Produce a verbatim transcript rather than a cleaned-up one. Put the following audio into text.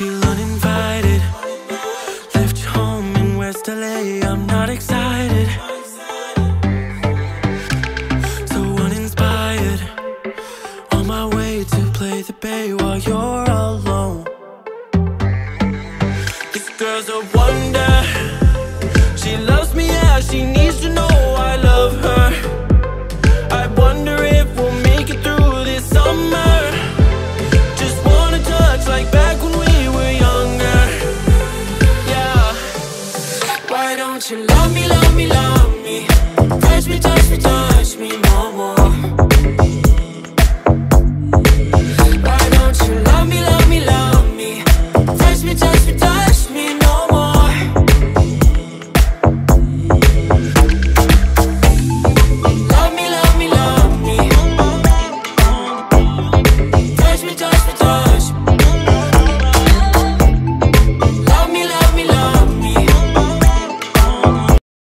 feel uninvited. Left you home in West L A, I'm not excited. So uninspired, on my way to play the bay while you're alone. This girl's a wonder, she loves me, yeah, she needs to know I love her. I wonder if we'll make it through this summer. Just wanna touch like back when we were younger. Yeah. Why don't you love me, love me, love me? Touch me, touch me, touch me no more. Why don't you love me, love me, love me? Touch me, touch me, touch me no more. Love me, love me, love me. Touch me, touch me, touch me.